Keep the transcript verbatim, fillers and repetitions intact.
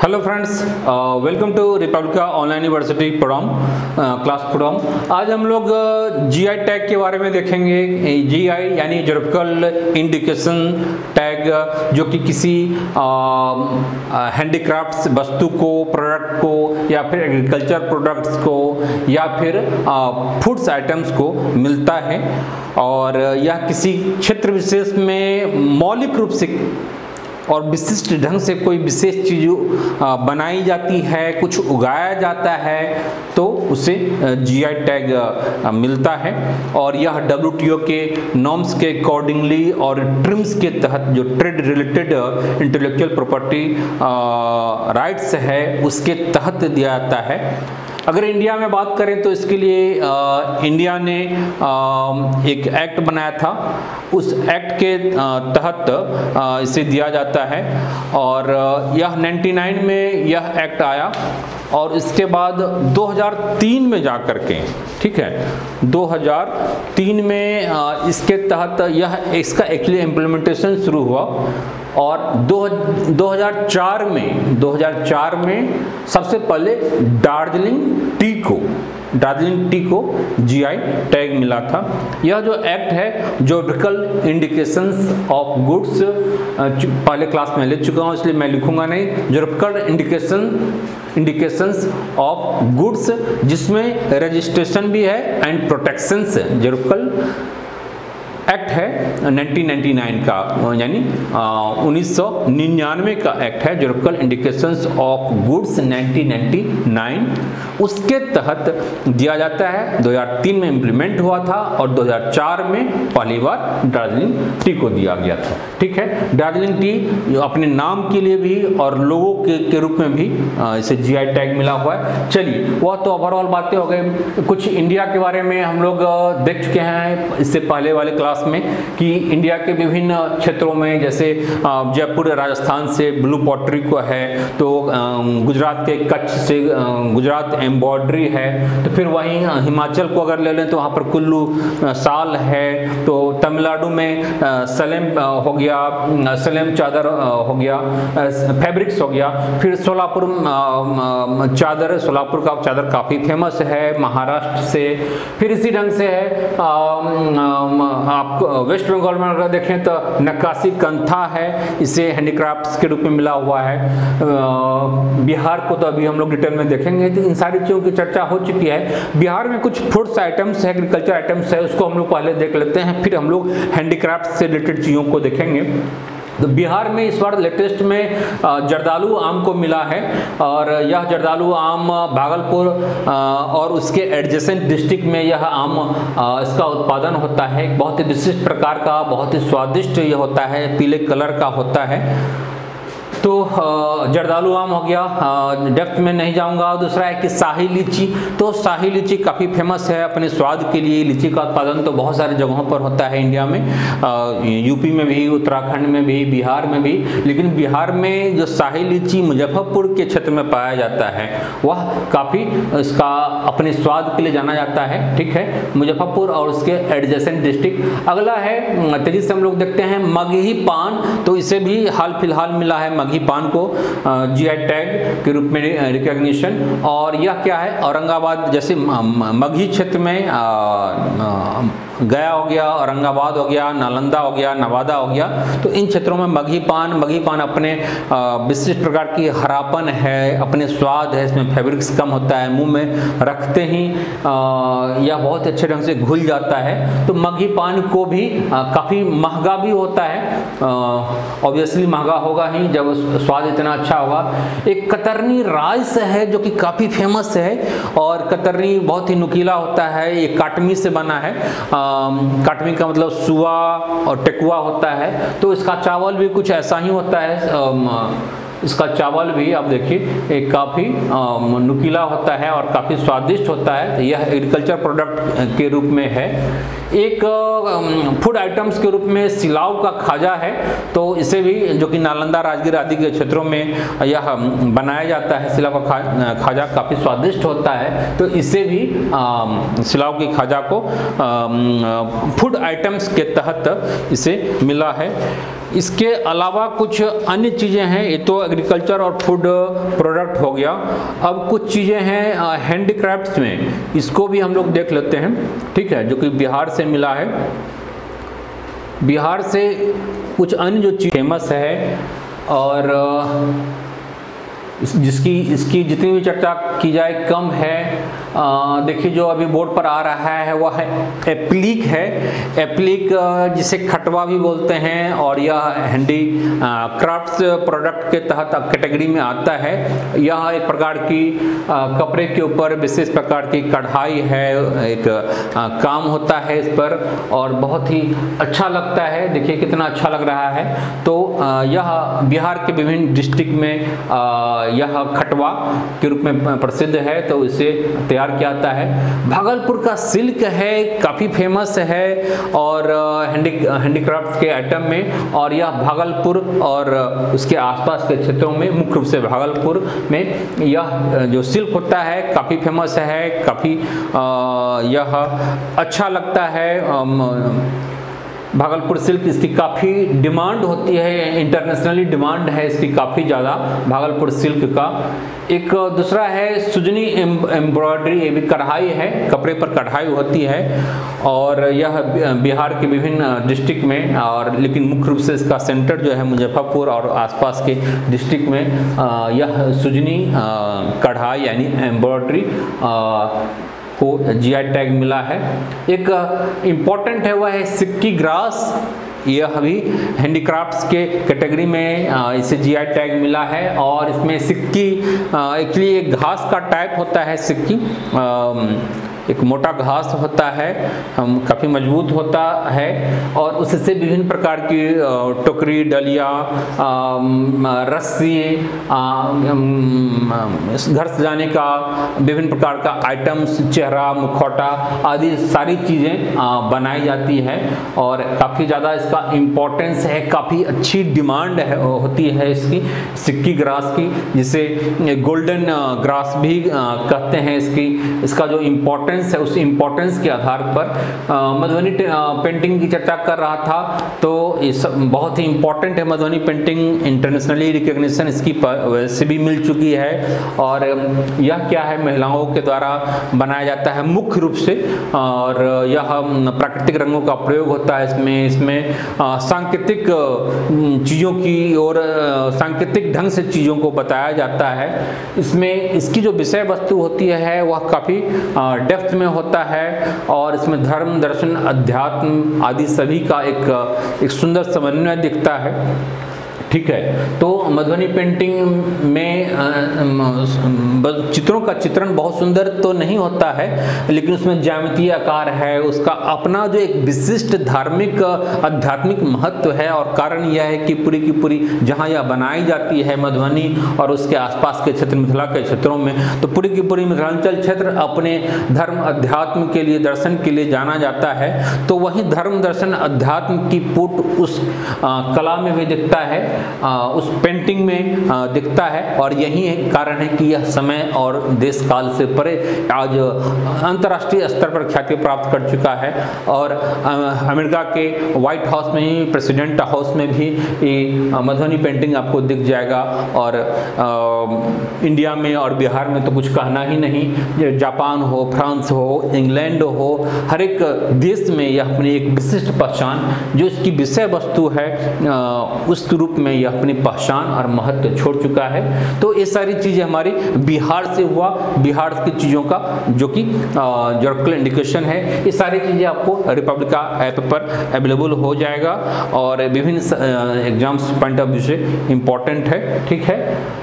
Hello friends, welcome to Republica online university program class program. आज हम लोग GI tag के बारे में देखेंगे। जीआई यानी ज्योग्राफिकल इंडिकेशन टैग, जो कि किसी हैंडीक्राफ्ट्स वस्तु को, प्रोडक्ट को, या फिर एग्रीकल्चर प्रोडक्ट्स को, या फिर फूड्स आइटम्स को मिलता है। और यह किसी क्षेत्र विशेष में मौलिक रूप से और विशिष्ट ढंग से कोई विशेष चीज़ बनाई जाती है, कुछ उगाया जाता है, तो उसे जीआई टैग मिलता है। और यह डब्ल्यूटीओ के नॉर्म्स के अकॉर्डिंगली और ट्रिम्स के तहत, जो trade related intellectual property rights है, उसके तहत दिया जाता है। अगर इंडिया में बात करें तो इसके लिए आ, इंडिया ने आ, एक एक्ट बनाया था। उस एक्ट के आ, तहत आ, इसे दिया जाता है। और यह निन्यानवे में यह एक्ट आया, और इसके बाद दो हज़ार तीन में जा कर के, ठीक है, दो हज़ार तीन में आ, इसके तहत यह इसका एक्चुअली इम्प्लीमेंटेशन शुरू हुआ। और दो हज़ार चार में दो हज़ार चार में सबसे पहले दार्जिलिंग टी को दार्जिलिंग टी को जीआई टैग मिला था। यह जो एक्ट है, ज्योग्राफिकल इंडिकेशंस ऑफ गुड्स, पहले क्लास में ले चुका हूँ इसलिए मैं लिखूंगा नहीं। Geographical indication indications of goods, जिसमें रजिस्ट्रेशन भी है एंड प्रोटेक्शंस। ज्योग्राफिकल एक्ट है उन्नीस सौ निन्यानवे का, यानी उन्नीस सौ निन्यानवे का एक्ट है, ज्योग्राफिकल इंडिकेशंस ऑफ गुड्स उन्नीस सौ निन्यानवे। उसके तहत दिया जाता है। दो हज़ार तीन में इम्प्लीमेंट हुआ था और दो हज़ार चार में पहली बार दार्जिलिंग टी को दिया गया था। ठीक है, दार्जिलिंग टी अपने नाम के लिए भी और लोगों के, के रूप में भी इसे जीआई टैग मिला हुआ है। चलिए, वह तो ओवरऑल बातें हो गई। कुछ इंडिया के बारे में हम लोग देख चुके हैं इससे पहले वाले क्लास में, कि इंडिया के विभिन्न क्षेत्रों में, जैसे जयपुर राजस्थान से ब्लू पॉटरी को है, तो गुजरात के कच्छ से गुजरात एम्ब्रॉयडरी है, तो फिर वहीं हिमाचल को अगर ले लें तो वहाँ पर कुल्लू साल है, तो तमिलनाडु में सलेम हो गया, सलेम चादर हो गया, फैब्रिक्स हो गया। फिर सोलापुर चादर, सोलापुर का चादर काफ़ी फेमस है महाराष्ट्र से। फिर इसी ढंग से है आप वेस्ट बंगाल में अगर देखें तो नक्काशी कंथा है, इसे हैंडीक्राफ्ट्स के रूप में मिला हुआ है। बिहार को तो अभी हम लोग डिटेल में देखेंगे, तो इन सारी चीज़ों की चर्चा हो चुकी है। बिहार में कुछ फूड्स आइटम्स है, एग्रीकल्चर आइटम्स है, उसको हम लोग पहले देख लेते हैं, फिर हम लोग हैंडीक्राफ्ट से रिलेटेड चीज़ों को देखेंगे। तो बिहार में इस बार लेटेस्ट में जर्दालू आम को मिला है, और यह जर्दालू आम भागलपुर और उसके एडजेसेंट डिस्ट्रिक्ट में यह आम इसका उत्पादन होता है। बहुत ही विशिष्ट प्रकार का, बहुत ही स्वादिष्ट ये होता है, पीले कलर का होता है। तो जर्दालू आम हो गया, डेप्थ में नहीं जाऊंगा। दूसरा है कि शाही लीची। तो शाही लीची काफ़ी फेमस है अपने स्वाद के लिए। लीची का उत्पादन तो बहुत सारी जगहों पर होता है इंडिया में, यूपी में भी, उत्तराखंड में भी, बिहार में भी। लेकिन बिहार में जो शाही लीची मुजफ्फरपुर के क्षेत्र में पाया जाता है, वह काफ़ी इसका अपने स्वाद के लिए जाना जाता है। ठीक है, मुजफ्फरपुर और उसके एडजेसेंट डिस्ट्रिक्ट। अगला है, तेजी से हम लोग देखते हैं, मगही पान। तो इसे भी हाल फिलहाल मिला है मगही पान को जीआई टैग के रूप में रिकॉग्निशन। और यह क्या है, औरंगाबाद जैसे मगही क्षेत्र में आ, आ, गया हो गया, औरंगाबाद हो गया, नालंदा हो गया, नवादा हो गया, तो इन क्षेत्रों में मगही पान मगही पान अपने विशिष्ट प्रकार की हरापन है, अपने स्वाद है, इसमें फैब्रिक्स कम होता है, मुंह में रखते ही यह बहुत अच्छे ढंग से घुल जाता है। तो मगही पान को भी काफ़ी महंगा भी होता है, ऑब्वियसली महंगा होगा ही जब स्वाद इतना अच्छा होगा। एक कतरनी राइस है जो कि काफ़ी फेमस है, और कतरनी बहुत ही नुकीला होता है, ये काटमी से बना है। काटमी का मतलब सुआ और टेकुआ होता है, तो इसका चावल भी कुछ ऐसा ही होता है। इसका चावल भी आप देखिए एक काफ़ी नुकीला होता है और काफ़ी स्वादिष्ट होता है। यह एग्रीकल्चर प्रोडक्ट के रूप में है। एक फूड आइटम्स के रूप में सिलाव का खाजा है, तो इसे भी, जो कि नालंदा राजगीर आदि के क्षेत्रों में यह बनाया जाता है, सिलाव का खा, खाजा काफ़ी स्वादिष्ट होता है। तो इसे भी आ, सिलाव के खाजा को फूड आइटम्स के तहत इसे मिला है। इसके अलावा कुछ अन्य चीज़ें हैं, ये तो एग्रीकल्चर और फूड प्रोडक्ट हो गया। अब कुछ चीज़ें हैं हैंडीक्राफ्ट्स में, इसको भी हम लोग देख लेते हैं, ठीक है, जो कि बिहार से मिला है। बिहार से कुछ अन्य जो चीज़ फेमस है और जिसकी इसकी जितनी भी चर्चा की जाए कम है। देखिए जो अभी बोर्ड पर आ रहा है वह है एप्लिक है। एप्लिक जिसे खटवा भी बोलते हैं और यह हैंडी क्राफ्ट्स प्रोडक्ट के तहत कैटेगरी में आता है। यह एक प्रकार की कपड़े के ऊपर विशेष प्रकार की कढ़ाई है, एक आ, काम होता है इस पर और बहुत ही अच्छा लगता है। देखिए कितना अच्छा लग रहा है। तो आ, यह बिहार के विभिन्न डिस्ट्रिक्ट में आ, यह खटवा के रूप में प्रसिद्ध है, तो इसे तैयार किया जाता है। भागलपुर का सिल्क है, काफ़ी फेमस है और हैंडी हैंडीक्राफ्ट के आइटम में, और यह भागलपुर और उसके आसपास के क्षेत्रों में, मुख्य रूप से भागलपुर में यह जो सिल्क होता है काफ़ी फेमस है, काफ़ी यह अच्छा लगता है। भागलपुर सिल्क, इसकी काफ़ी डिमांड होती है, इंटरनेशनली डिमांड है इसकी काफ़ी ज़्यादा भागलपुर सिल्क का। एक दूसरा है सुजनी एम्ब्रॉयडरी, ये भी कढ़ाई है, कपड़े पर कढ़ाई होती है और यह बिहार के विभिन्न डिस्ट्रिक्ट में, और लेकिन मुख्य रूप से इसका सेंटर जो है मुजफ्फरपुर और आसपास के डिस्ट्रिक्ट में यह सुजनी कढ़ाई यानी एम्ब्रॉयडरी को जीआई टैग मिला है। एक इम्पॉर्टेंट है वह है सिक्की ग्रास, यह भी हैंडीक्राफ्ट्स के कैटेगरी में इसे जीआई टैग मिला है और इसमें सिक्की एक्चुअली एक घास का टाइप होता है। सिक्की एक मोटा घास होता है, काफ़ी मजबूत होता है और उससे विभिन्न प्रकार की टोकरी, डलिया, रस्सी, घर सजाने का विभिन्न प्रकार का आइटम्स, चेहरा, मुखौटा आदि सारी चीज़ें बनाई जाती है और काफ़ी ज़्यादा इसका इम्पोर्टेंस है, काफ़ी अच्छी डिमांड है होती है इसकी सिक्की ग्रास की, जिसे गोल्डन ग्रास भी कहते हैं। इसकी इसका जो इम्पोर्टेंस है उस इम्पोर्टेंस के आधार पर मधुबनी पेंटिंग की चर्चा कर रहा था, तो इस बहुत ही इम्पोर्टेंट है मधुबनी पेंटिंग। इंटरनेशनली रिकॉग्निशन इसकी वैसे भी मिल चुकी है और यह क्या है, महिलाओं के द्वारा बनाया जाता है मुख्य रूप से, और यह प्राकृतिक रंगों का प्रयोग होता है इसमें। इसमें सांकेतिक चीज़ों की और सांकेतिक ढंग से चीज़ों को बताया जाता है। इसमें इसकी जो विषय वस्तु होती है वह काफ़ी डेप्थ में होता है और इसमें धर्म, दर्शन, अध्यात्म आदि सभी का एक एक सुंदर समन्वय दिखता है, ठीक है। तो मधुबनी पेंटिंग में चित्रों का चित्रण बहुत सुंदर तो नहीं होता है, लेकिन उसमें ज्यामितीय आकार है, उसका अपना जो एक विशिष्ट धार्मिक आध्यात्मिक महत्व है। और कारण यह है कि पूरी की पूरी जहाँ यह बनाई जाती है मधुबनी और उसके आसपास के क्षेत्र, मिथिला के क्षेत्रों में, तो पूरी की पूरी मिथिलांचल क्षेत्र अपने धर्म अध्यात्म के लिए, दर्शन के लिए जाना जाता है। तो वहीं धर्म, दर्शन, अध्यात्म की पुट उस आ, कला में भी दिखता है, आ, उस पेंटिंग में आ, दिखता है और यही कारण है कि यह समय और देश काल से परे आज अंतर्राष्ट्रीय स्तर पर ख्याति प्राप्त कर चुका है। और आ, अमेरिका के व्हाइट हाउस में ही, प्रेसिडेंट हाउस में भी ये मधुबनी पेंटिंग आपको दिख जाएगा। और आ, इंडिया में और बिहार में तो कुछ कहना ही नहीं, जापान हो, फ्रांस हो, इंग्लैंड हो, हर एक देश में यह अपनी एक विशिष्ट पहचान, जो इसकी विषय वस्तु है, आ, उस रूप में यह अपनी पहचान और महत्व छोड़ चुका है। तो ये सारी चीज़ें हमारी बिहार से हुआ, बिहार की चीज़ों का जो कि ज्योग्राफिकल इंडिकेशन है। ये सारी चीज़ें आपको रिपब्लिका ऐप पर अवेलेबल हो जाएगा और विभिन्न एग्जाम्स पॉइंट ऑफ व्यू से इम्पोर्टेंट है, ठीक है।